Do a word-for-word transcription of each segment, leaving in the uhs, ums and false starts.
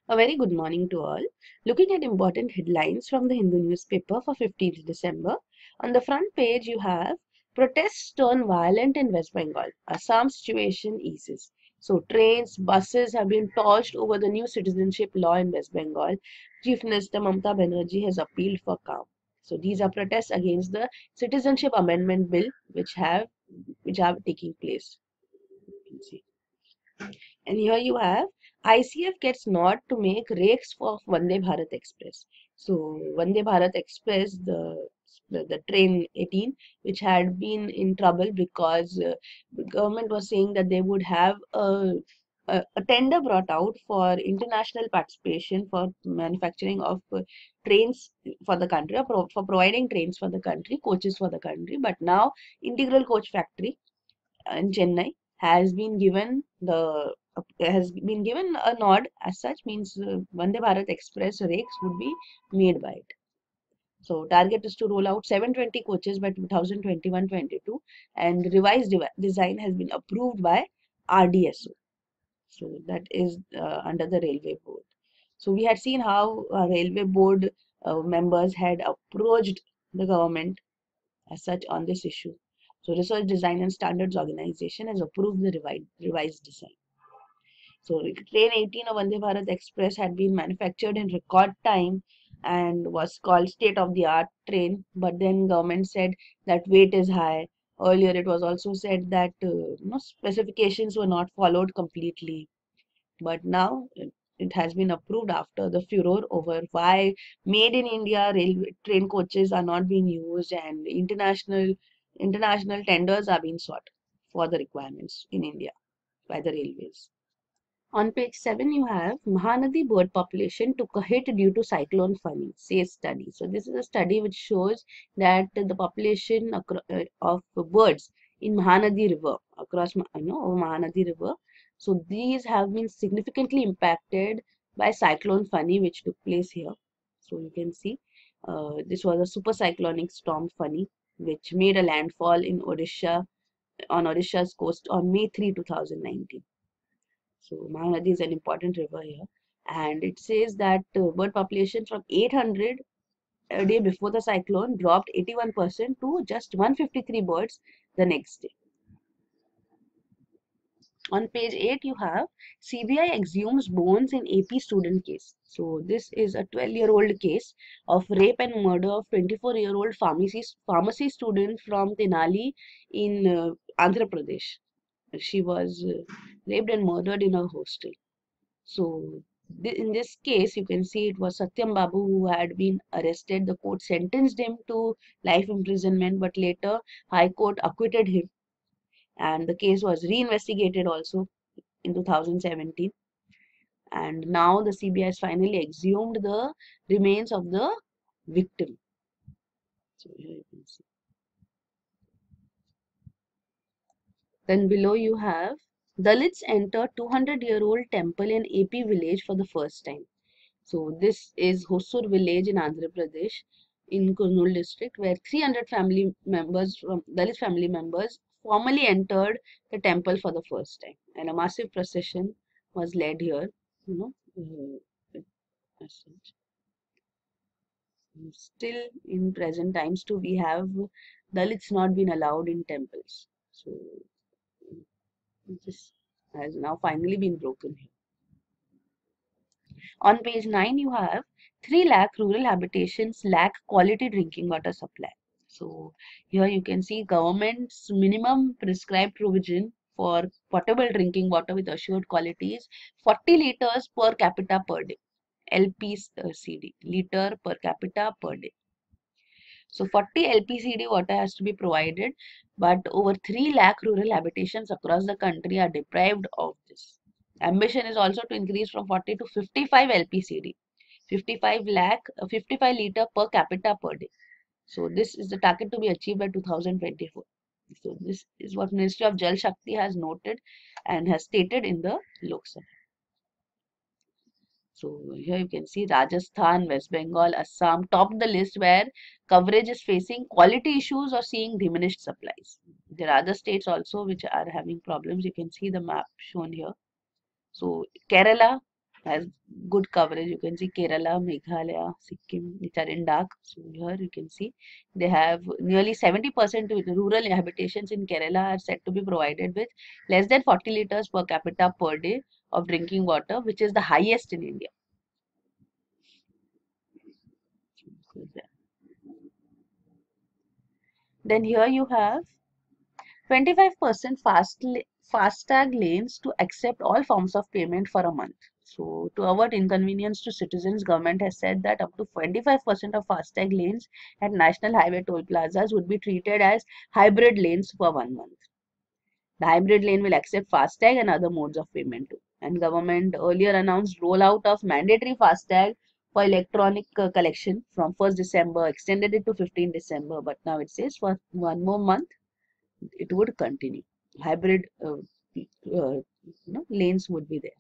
A very good morning to all. Looking at important headlines from the Hindu newspaper for fifteenth December. On the front page, you have protests turn violent in West Bengal. Assam situation eases. So, trains, buses have been torched over the new citizenship law in West Bengal. Chief Minister Mamata Banerjee has appealed for calm. So, these are protests against the Citizenship Amendment Bill, which have which are taking place. You can see. And here you have I C F gets nod to make rakes for Vande Bharat Express. So Vande Bharat Express, the the, the train eighteen, which had been in trouble because uh, the government was saying that they would have a, a, a tender brought out for international participation for manufacturing of uh, trains for the country, or pro, for providing trains for the country, coaches for the country. But now Integral Coach Factory in Chennai has been given the has been given a nod as such, means uh, Vande Bharat Express rakes would be made by it. So target is to roll out seven hundred twenty coaches by two thousand twenty-one twenty-two, and revised design has been approved by R D S O. So that is uh, under the railway board. So we had seen how uh, railway board uh, members had approached the government as such on this issue. So Research Design and Standards Organization has approved the revised, revised design. So train eighteen of Vande Bharat Express had been manufactured in record time and was called state-of-the-art train. But then government said that weight is high. Earlier it was also said that uh, you know, specifications were not followed completely. But now it, it has been approved after the furor over why made in India railway train coaches are not being used, and international international tenders are being sought for the requirements in India by the railways. On page seven, you have Mahanadi bird population took a hit due to cyclone Fani, says study. So this is a study which shows that the population of birds in Mahanadi River, across you know Mahanadi River, so these have been significantly impacted by cyclone Fani, which took place here. So you can see uh, this was a super cyclonic storm Fani, which made a landfall in Odisha on Odisha's coast on May third two thousand nineteen. So Mahanadi is an important river here, and it says that uh, bird population from eight hundred a day before the cyclone dropped eighty-one percent to just one hundred fifty-three birds the next day. On page eight, you have C B I exhumes bones in A P student case. So this is a twelve-year-old case of rape and murder of twenty-four-year-old pharmacy pharmacy student from Tenali in uh, Andhra Pradesh. She was uh, raped and murdered in her hostel. So th in this case, you can see it was Satyam Babu who had been arrested. The court sentenced him to life imprisonment, but later High Court acquitted him, and the case was reinvestigated also in two thousand seventeen. And now the C B I has finally exhumed the remains of the victim. So here you can see. Then below you have Dalits enter two hundred year old temple in A P village for the first time. So this is Hosur village in Andhra Pradesh in Kurnool district, where three hundred family members from Dalit family members formally entered the temple for the first time, and a massive procession was led here. You know, uh, as such. Still in present times too, we have Dalits not been allowed in temples. So this has now finally been broken here. On page nine, you have three lakh rural habitations lack quality drinking water supply. So here you can see government's minimum prescribed provision for potable drinking water with assured quality is forty liters per capita per day. L P C D, liter per capita per day. So forty L P C D water has to be provided, but over three lakh rural habitations across the country are deprived of this. Ambition is also to increase from forty to fifty-five L P C D, fifty-five lakh, uh, fifty-five liter per capita per day. So this is the target to be achieved by two thousand twenty-four. So this is what Ministry of Jal Shakti has noted and has stated in the Lok Sabha. So here you can see Rajasthan, West Bengal, Assam topped the list where coverage is facing quality issues or seeing diminished supplies. There are other states also which are having problems. You can see the map shown here. So Kerala has good coverage. You can see Kerala, Meghalaya, Sikkim, which are in dark. So here you can see they have nearly seventy percent rural habitations in Kerala are said to be provided with less than forty liters per capita per day of drinking water, which is the highest in India. Then here you have twenty-five percent fast FASTag lanes to accept all forms of payment for a month. So, to avoid inconvenience to citizens, government has said that up to twenty-five percent of FASTag lanes at national highway toll plazas would be treated as hybrid lanes for one month. The hybrid lane will accept FASTag and other modes of payment too. And government earlier announced rollout of mandatory FASTag for electronic uh, collection from first December, extended it to fifteenth December, but now it says for one more month it would continue. Hybrid uh, uh, you know, lanes would be there.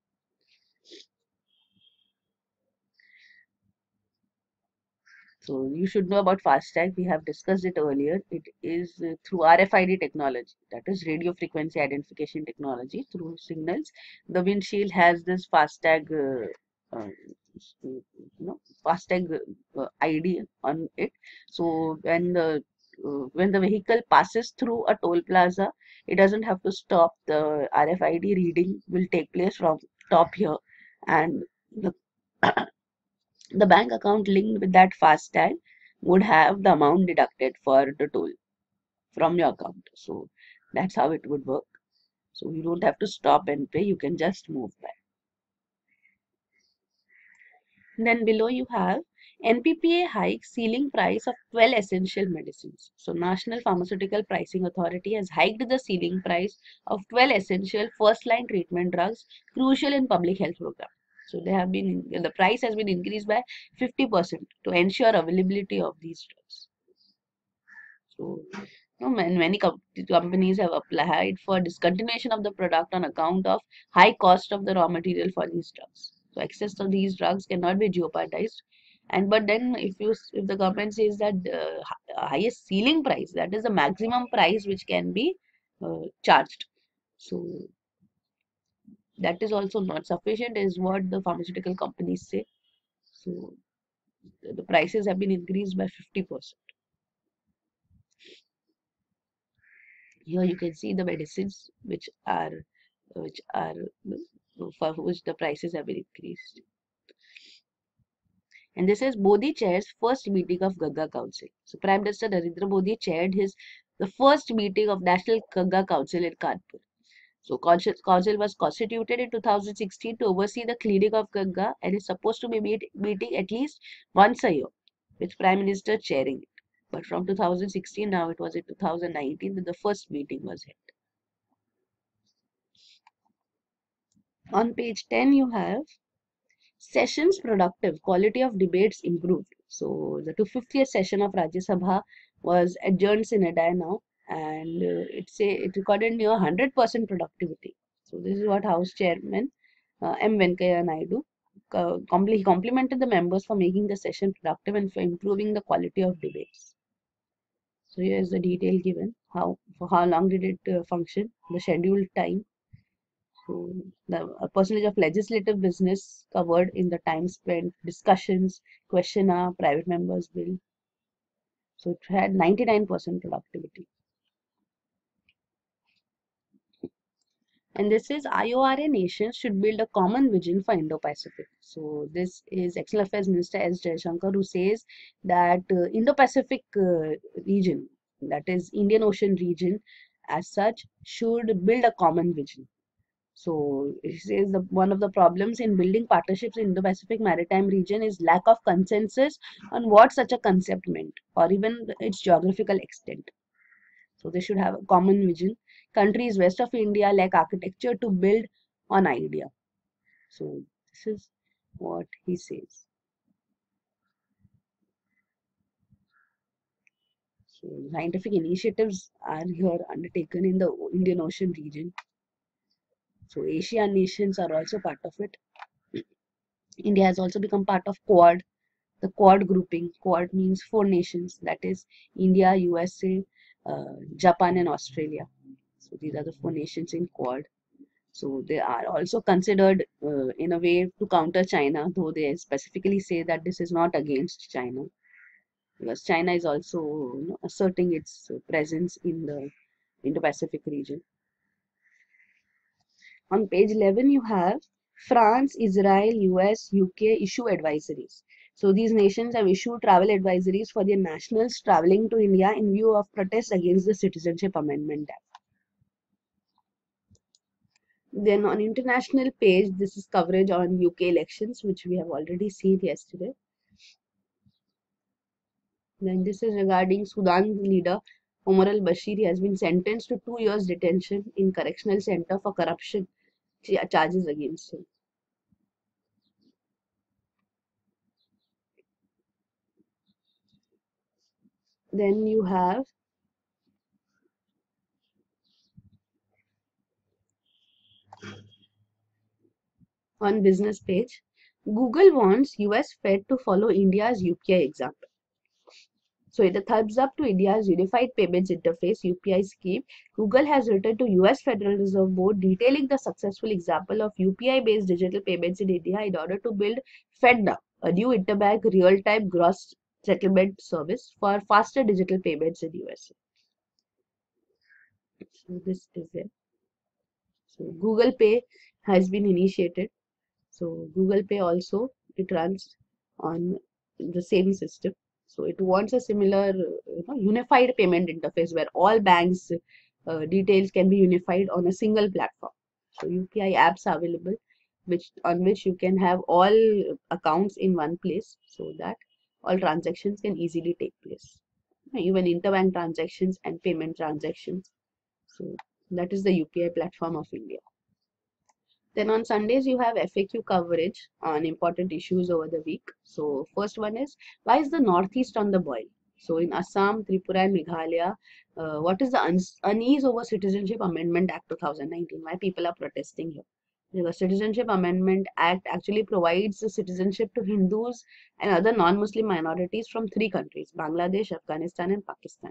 So you should know about FASTag. We have discussed it earlier. It is uh, through R F I D technology, that is radio frequency identification technology through signals. The windshield has this FASTag, uh, uh, you know, FASTag uh, I D on it. So when the uh, when the vehicle passes through a toll plaza, it doesn't have to stop. The R F I D reading will take place from top here, and the the bank account linked with that FASTag would have the amount deducted for the toll from your account. So that's how it would work. So you don't have to stop and pay, you can just move by. Then below you have N P P A hike ceiling price of twelve essential medicines. So National Pharmaceutical Pricing Authority has hiked the ceiling price of twelve essential first line treatment drugs crucial in public health program. So they have been the price has been increased by fifty percent to ensure availability of these drugs. So you know, many com companies have applied for discontinuation of the product on account of high cost of the raw material for these drugs. So access to these drugs cannot be jeopardized. And but then if you if the government says that the uh, highest ceiling price, that is the maximum price which can be uh, charged. So that is also not sufficient, is what the pharmaceutical companies say. So the prices have been increased by fifty percent. Here you can see the medicines which are which are for which the prices have been increased. And this is Modi chairs first meeting of Ganga Council. So Prime Minister Narendra Modi chaired his the first meeting of National Ganga Council in Kanpur. So council, council was constituted in two thousand sixteen to oversee the cleaning of Ganga and is supposed to be meet, meeting at least once a year, with Prime Minister chairing it. But from two thousand sixteen, now it was in two thousand nineteen that the first meeting was held. On page ten, you have sessions productive, quality of debates improved. So the two hundred fiftieth session of Rajya Sabha was adjourned sine die now, and uh, it say it recorded near one hundred percent productivity. So this is what House Chairman uh, M. Venkaiah Naidu uh, compli complimented the members for making the session productive and for improving the quality of debates. So here is the detail given. How for how long did it uh, function? The scheduled time. So the a percentage of legislative business covered in the time spent, discussions, question hour, private members bill. So it had ninety-nine percent productivity. And this is I O R A nations should build a common vision for Indo-Pacific. So this is External Affairs Minister S. Jaishankar who says that uh, Indo-Pacific uh, region, that is Indian Ocean region as such, should build a common vision. So it says the one of the problems in building partnerships in the Pacific maritime region is lack of consensus on what such a concept meant or even its geographical extent. So they should have a common vision. Countries west of India lack architecture to build on idea. So this is what he says. So scientific initiatives are here undertaken in the Indian Ocean region. So Asian nations are also part of it. India has also become part of Quad, the Quad grouping. Quad means four nations, that is India, U S A, uh, Japan and Australia. So these are the four nations in Quad. So they are also considered uh, in a way to counter China, though they specifically say that this is not against China, because China is also, you know, asserting its presence in the Indo-Pacific region. On page eleven, you have France, Israel, U S, U K issue advisories. So these nations have issued travel advisories for their nationals traveling to India in view of protests against the Citizenship Amendment Act. Then on international page, this is coverage on U K elections, which we have already seen yesterday. Then this is regarding Sudan leader Omar al-Bashir. He has been sentenced to two years detention in correctional center for corruption charges against him. Then you have on business page, Google wants U S Fed to follow India's U P I example. So in a thumbs up to India's Unified Payments Interface U P I scheme, Google has written to U S Federal Reserve Board detailing the successful example of U P I-based digital payments in India in order to build FedNow, a new interbank real-time gross settlement service for faster digital payments in U S A. So this is it. So Google Pay has been initiated. So Google Pay also, it runs on the same system. So it wants a similar, you know, unified payment interface where all banks' uh, details can be unified on a single platform. So U P I apps are available, which on which you can have all accounts in one place, so that all transactions can easily take place, even interbank transactions and payment transactions. So that is the U P I platform of India. Then on Sundays, you have F A Q coverage on important issues over the week. So first one is, why is the Northeast on the boil? So in Assam, Tripura and Meghalaya, uh, what is the un unease over Citizenship Amendment Act two thousand nineteen? Why people are protesting here? The Citizenship Amendment Act actually provides citizenship to Hindus and other non-Muslim minorities from three countries, Bangladesh, Afghanistan and Pakistan.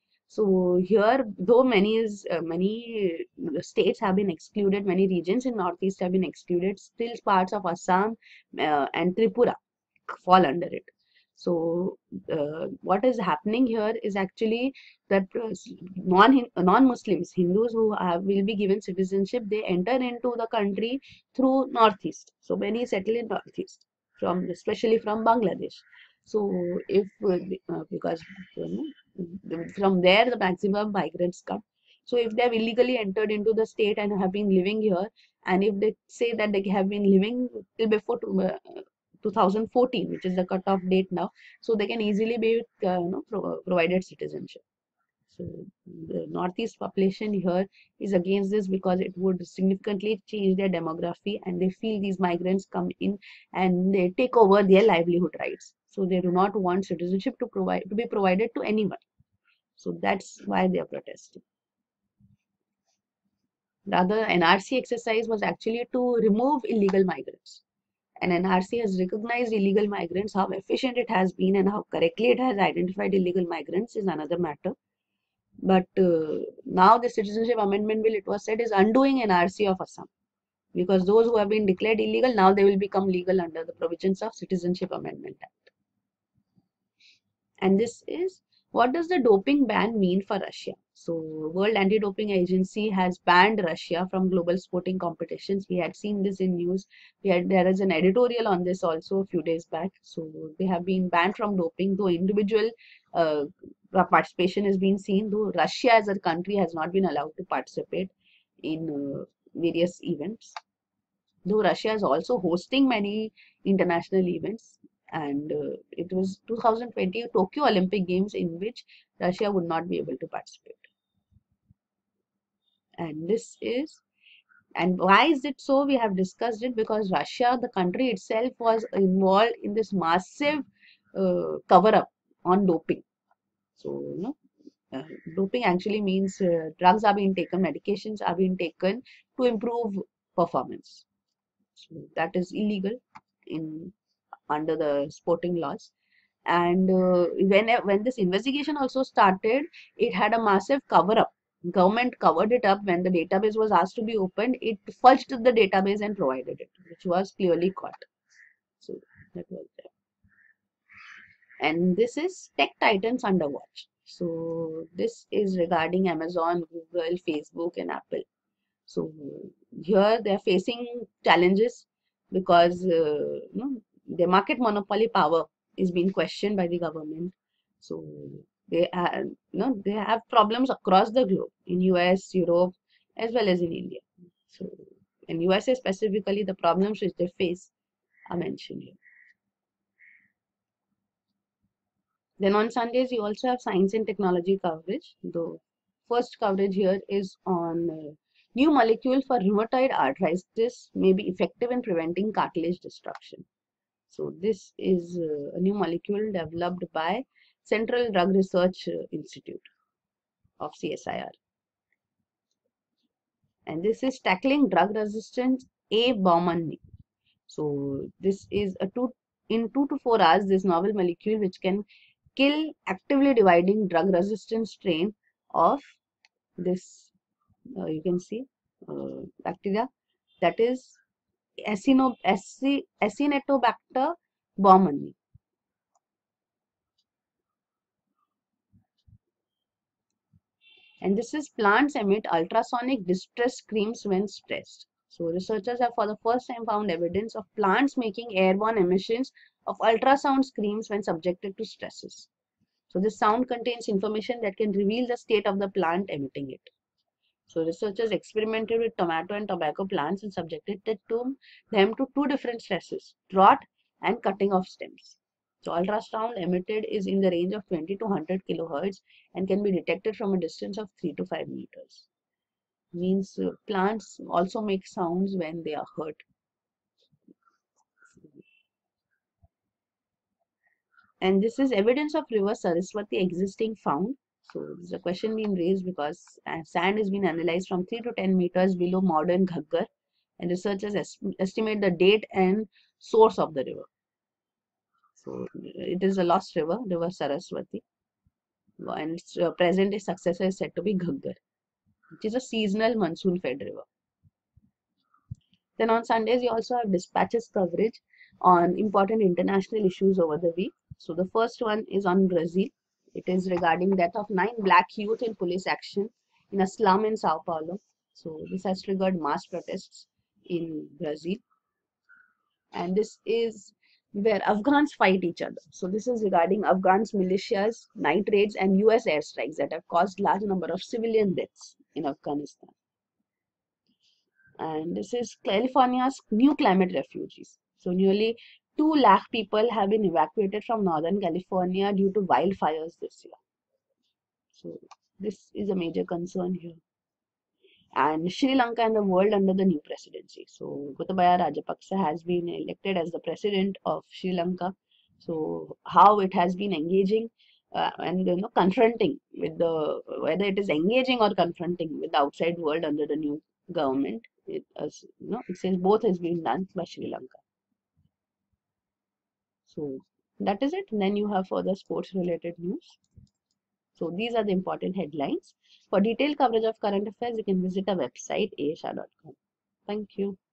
So here, though many is uh, many states have been excluded, many regions in Northeast have been excluded, still parts of Assam uh, and Tripura fall under it. So uh, what is happening here is actually that uh, non non-Muslims, Hindus who have, will be given citizenship, they enter into the country through Northeast. So many settle in Northeast, from especially from Bangladesh. So if uh, uh, because you know, from there the maximum migrants come. So if they have illegally entered into the state and have been living here, and if they say that they have been living till before to, uh, two thousand fourteen, which is the cutoff date now, so they can easily be uh, you know, pro provided citizenship. So the Northeast population here is against this because it would significantly change their demography, and they feel these migrants come in and they take over their livelihood rights. So they do not want citizenship to provide to be provided to anyone. So that's why they are protesting. The other N R C exercise was actually to remove illegal migrants. And N R C has recognized illegal migrants. How efficient it has been and how correctly it has identified illegal migrants is another matter. But uh, now the Citizenship Amendment Bill, it was said, is undoing N R C of Assam. Because those who have been declared illegal, now they will become legal under the provisions of Citizenship Amendment Act. And this is, what does the doping ban mean for Russia? So World Anti-Doping Agency has banned Russia from global sporting competitions. We had seen this in news. We had, there is an editorial on this also a few days back. So they have been banned from doping, though individual uh, participation has been seen, though Russia as a country has not been allowed to participate in uh, various events. Though Russia is also hosting many international events, and uh, it was two thousand twenty Tokyo Olympic Games in which Russia would not be able to participate. And this is, and why is it so? We have discussed it because Russia, the country itself, was involved in this massive uh, cover-up on doping. So, you know, uh, doping actually means uh, drugs are being taken, medications are being taken to improve performance. So that is illegal in under the sporting laws. And uh, when when this investigation also started, it had a massive cover up government covered it up when the database was asked to be opened. It fudged the database and provided it, which was clearly caught. So that was there. And this is Tech Titans under watch. So this is regarding Amazon, Google, Facebook, and Apple. So here they are facing challenges because uh, you know, their market monopoly power is being questioned by the government. So they are, you know, they have problems across the globe in U S, Europe, as well as in India. So in U S A specifically, the problems which they face are mentioned here. Then on Sundays, you also have science and technology coverage. The first coverage here is on uh, new molecule for rheumatoid arthritis may be effective in preventing cartilage destruction. So this is uh, a new molecule developed by Central Drug Research uh, Institute of C S I R. And this is tackling drug resistance A Baumann. So this is a two in two to four hours. This novel molecule which can kill actively dividing drug resistant strain of this uh, you can see uh, bacteria, that is Acino, Aci, Acinetobacter baumannii. And this is plants emit ultrasonic distress screams when stressed. So researchers have for the first time found evidence of plants making airborne emissions of ultrasound screams when subjected to stresses. So this sound contains information that can reveal the state of the plant emitting it. So researchers experimented with tomato and tobacco plants and subjected to them to two different stresses, drought and cutting of stems. So ultrasound emitted is in the range of twenty to one hundred kilohertz and can be detected from a distance of three to five meters. Means uh, plants also make sounds when they are hurt. And this is evidence of river Saraswati existing found. So this is a question being raised because sand has been analyzed from three to ten meters below modern Ghaggar, and researchers est estimate the date and source of the river. So it is a lost river, river Saraswati, and its uh, present day successor is said to be Ghaggar, which is a seasonal monsoon fed river. Then on Sundays, you also have dispatches coverage on important international issues over the week. So the first one is on Brazil. It is regarding death of nine black youth in police action in a slum in Sao Paulo. So this has triggered mass protests in Brazil. And this is where Afghans fight each other. So this is regarding Afghans militias, night raids, and U S airstrikes that have caused large number of civilian deaths in Afghanistan. And this is California's new climate refugees. So nearly two lakh people have been evacuated from Northern California due to wildfires this year. So this is a major concern here. And Sri Lanka and the world under the new presidency. So Gotabaya Rajapaksa has been elected as the president of Sri Lanka. So how it has been engaging uh, and you know confronting with the whether it is engaging or confronting with the outside world under the new government. It, as, you know, it says both has been done by Sri Lanka. So that is it. And then you have further sports related news. So these are the important headlines. For detailed coverage of current affairs, you can visit our website a s h a dot com. Thank you.